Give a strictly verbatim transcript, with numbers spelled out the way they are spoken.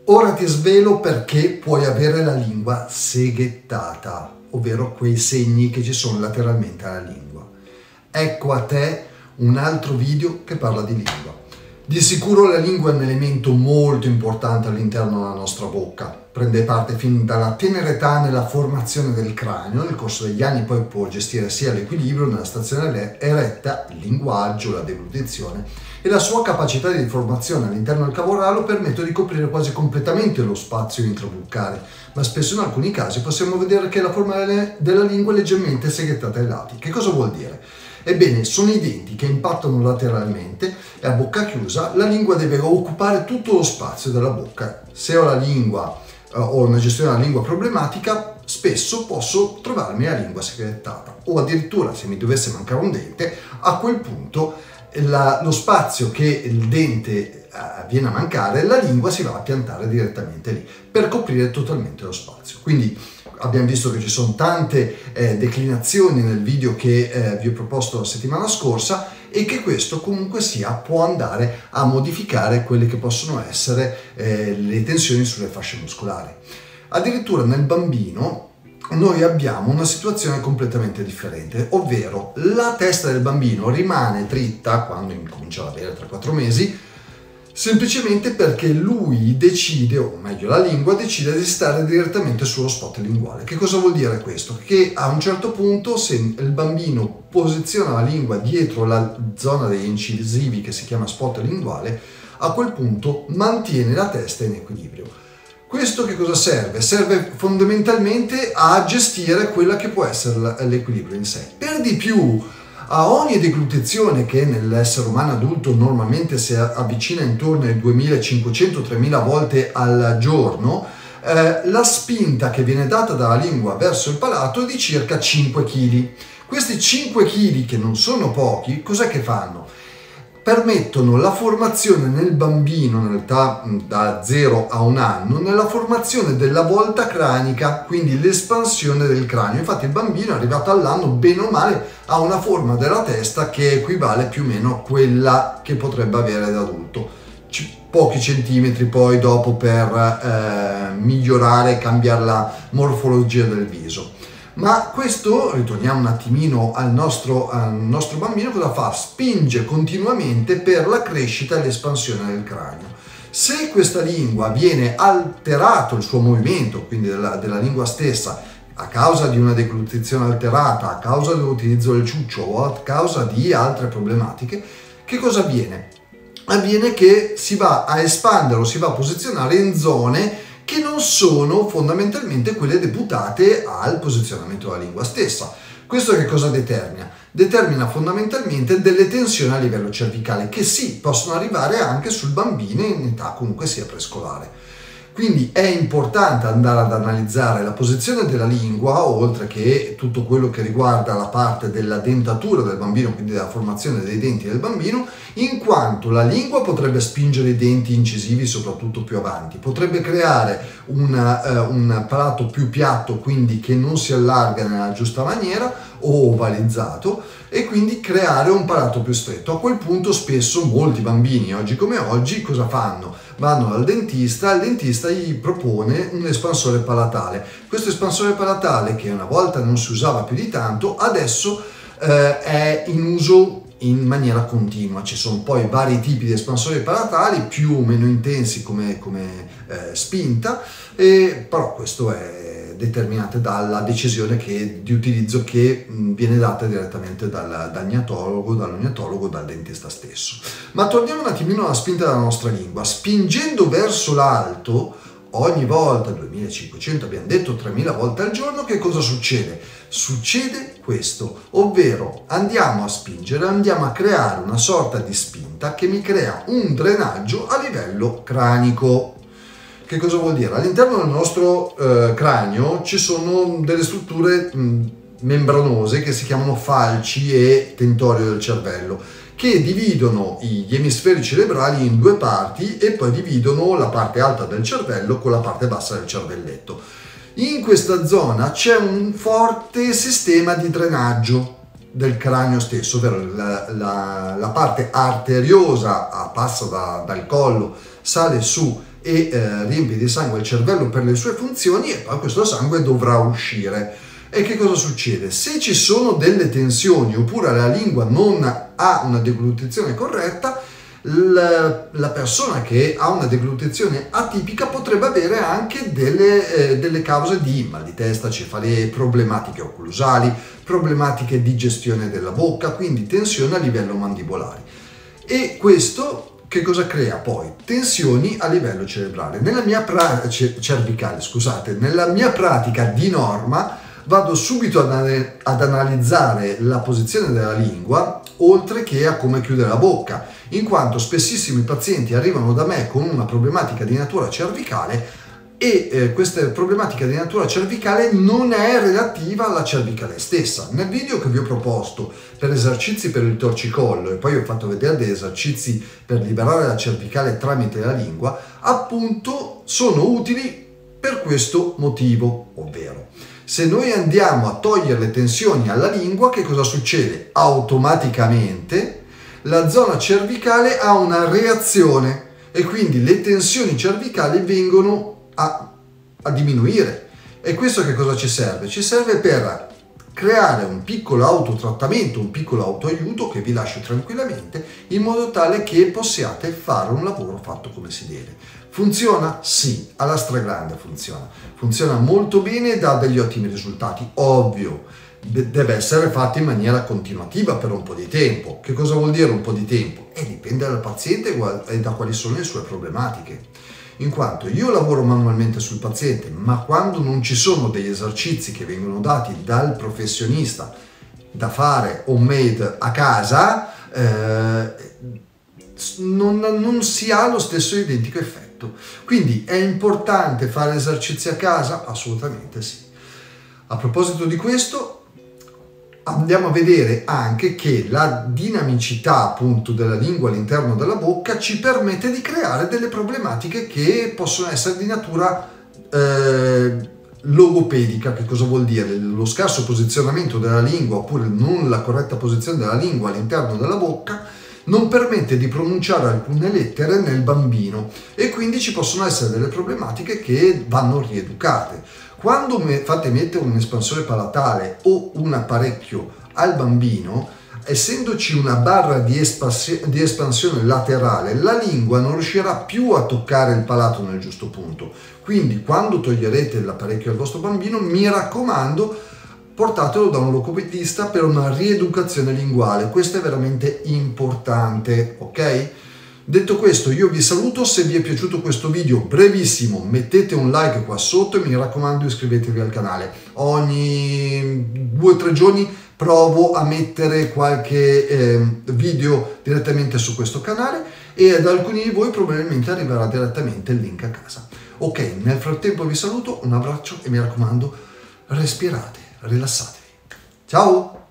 Ora ti svelo perché puoi avere la lingua seghettata, ovvero quei segni che ci sono lateralmente alla lingua. Ecco a te un altro video che parla di lingua. Di sicuro la lingua è un elemento molto importante all'interno della nostra bocca. Prende parte fin dalla tenera età nella formazione del cranio, nel corso degli anni poi può gestire sia l'equilibrio nella stazione eretta, il linguaggio, la deglutizione, e la sua capacità di formazione all'interno del cavo orale permette di coprire quasi completamente lo spazio intrabuccale, ma spesso in alcuni casi possiamo vedere che la forma della lingua è leggermente seghettata ai lati. Che cosa vuol dire? Ebbene, sono i denti che impattano lateralmente e a bocca chiusa la lingua deve occupare tutto lo spazio della bocca. Se ho la lingua eh, ho una gestione della lingua problematica, spesso posso trovarmi la lingua seghettata, o addirittura se mi dovesse mancare un dente, a quel punto la, lo spazio che il dente eh, viene a mancare, la lingua si va a piantare direttamente lì per coprire totalmente lo spazio. Quindi abbiamo visto che ci sono tante eh, declinazioni nel video che eh, vi ho proposto la settimana scorsa e che questo comunque sia può andare a modificare quelle che possono essere eh, le tensioni sulle fasce muscolari. Addirittura nel bambino noi abbiamo una situazione completamente differente, ovvero la testa del bambino rimane dritta quando incomincia ad avere tre quattro mesi, semplicemente perché lui decide, o meglio la lingua decide di stare direttamente sullo spot linguale. Che cosa vuol dire questo? Che a un certo punto, se il bambino posiziona la lingua dietro la zona degli incisivi che si chiama spot linguale, a quel punto mantiene la testa in equilibrio. Questo che cosa serve? Serve fondamentalmente a gestire quella che può essere l'equilibrio in sé. Per di più, a ogni deglutizione che nell'essere umano adulto normalmente si avvicina intorno ai duemilacinquecento tremila volte al giorno, eh, la spinta che viene data dalla lingua verso il palato è di circa cinque chili. Questi cinque chili, che non sono pochi, cos'è che fanno? Permettono la formazione nel bambino, nell'età da zero a un anno, nella formazione della volta cranica, quindi l'espansione del cranio. Infatti il bambino arrivato all'anno, bene o male, ha una forma della testa che equivale più o meno a quella che potrebbe avere da adulto. Pochi centimetri poi dopo per eh, migliorare e cambiare la morfologia del viso. Ma questo, ritorniamo un attimino al nostro, al nostro bambino, cosa fa? Spinge continuamente per la crescita e l'espansione del cranio. Se questa lingua viene alterato il suo movimento, quindi della, della lingua stessa, a causa di una deglutizione alterata, a causa dell'utilizzo del ciuccio o a causa di altre problematiche, che cosa avviene? Avviene che si va a espandere o si va a posizionare in zone che non sono fondamentalmente quelle deputate al posizionamento della lingua stessa. Questo che cosa determina? Determina fondamentalmente delle tensioni a livello cervicale che sì, possono arrivare anche sul bambino in età comunque sia prescolare. Quindi è importante andare ad analizzare la posizione della lingua, oltre che tutto quello che riguarda la parte della dentatura del bambino, quindi della formazione dei denti del bambino, in quanto la lingua potrebbe spingere i denti incisivi soprattutto più avanti, potrebbe creare una, uh, un palato più piatto, quindi che non si allarga nella giusta maniera, o ovalizzato, e quindi creare un palato più stretto. A quel punto spesso molti bambini, oggi come oggi, cosa fanno? Vanno dal dentista, il dentista gli propone un espansore palatale. Questo espansore palatale, che una volta non si usava più di tanto, adesso eh, è in uso in maniera continua. Ci sono poi vari tipi di espansori palatali, più o meno intensi come, come eh, spinta, e, però questo è determinato dalla decisione che, di utilizzo che mh, viene data direttamente dal, dal gnatologo, dall'ognatologo, dal dentista stesso. Ma torniamo un attimino alla spinta della nostra lingua. Spingendo verso l'alto, ogni volta, duemilacinquecento abbiamo detto, tremila volte al giorno, che cosa succede? Succede questo, ovvero andiamo a spingere, andiamo a creare una sorta di spinta che mi crea un drenaggio a livello cranico. Che cosa vuol dire? All'interno del nostro eh, cranio ci sono delle strutture mh, membranose che si chiamano falci e tentorio del cervello, che dividono gli emisferi cerebrali in due parti e poi dividono la parte alta del cervello con la parte bassa del cervelletto. In questa zona c'è un forte sistema di drenaggio del cranio stesso, ovvero la, la, la parte arteriosa passa da, dal collo, sale su e eh, riempie di sangue il cervello per le sue funzioni e poi questo sangue dovrà uscire. E che cosa succede? Se ci sono delle tensioni oppure la lingua non ha una deglutizione corretta, la, la persona che ha una deglutizione atipica potrebbe avere anche delle, eh, delle cause di mal di testa, cefalee, problematiche occlusali, problematiche di gestione della bocca, quindi tensione a livello mandibolare. E questo che cosa crea poi? Tensioni a livello cerebrale. Nella mia pra- cervicale, scusate, nella mia pratica di norma vado subito ad, ad analizzare la posizione della lingua oltre che a come chiudere la bocca, in quanto spessissimi pazienti arrivano da me con una problematica di natura cervicale e eh, questa problematica di natura cervicale non è relativa alla cervicale stessa. Nel video che vi ho proposto per esercizi per il torcicollo e poi ho fatto vedere degli esercizi per liberare la cervicale tramite la lingua, appunto sono utili per questo motivo, ovvero se noi andiamo a togliere le tensioni alla lingua, che cosa succede? Automaticamente la zona cervicale ha una reazione e quindi le tensioni cervicali vengono a, a diminuire. E questo che cosa ci serve? Ci serve per creare un piccolo autotrattamento, un piccolo autoaiuto che vi lascio tranquillamente in modo tale che possiate fare un lavoro fatto come si deve. Funziona? Sì, alla stragrande funziona. Funziona molto bene e dà degli ottimi risultati. Ovvio, deve essere fatto in maniera continuativa per un po' di tempo. Che cosa vuol dire un po' di tempo? Eh, dipende dal paziente e da quali sono le sue problematiche. In quanto io lavoro manualmente sul paziente, ma quando non ci sono degli esercizi che vengono dati dal professionista da fare homemade a casa, eh, non, non si ha lo stesso identico effetto. Quindi è importante fare esercizi a casa? Assolutamente sì. A proposito di questo, andiamo a vedere anche che la dinamicità appunto della lingua all'interno della bocca ci permette di creare delle problematiche che possono essere di natura eh, logopedica. Che cosa vuol dire? Lo scarso posizionamento della lingua oppure non la corretta posizione della lingua all'interno della bocca non permette di pronunciare alcune lettere nel bambino e quindi ci possono essere delle problematiche che vanno rieducate. Quando fate mettere un espansore palatale o un apparecchio al bambino, essendoci una barra di, di espansione laterale, la lingua non riuscirà più a toccare il palato nel giusto punto. Quindi quando toglierete l'apparecchio al vostro bambino, mi raccomando, portatelo da un logopedista per una rieducazione linguale. Questo è veramente importante, ok? Detto questo, io vi saluto. Se vi è piaciuto questo video brevissimo, mettete un like qua sotto e mi raccomando iscrivetevi al canale. Ogni due o tre giorni provo a mettere qualche eh, video direttamente su questo canale e ad alcuni di voi probabilmente arriverà direttamente il link a casa. Ok, nel frattempo vi saluto, un abbraccio e mi raccomando, respirate, rilassatevi. Ciao!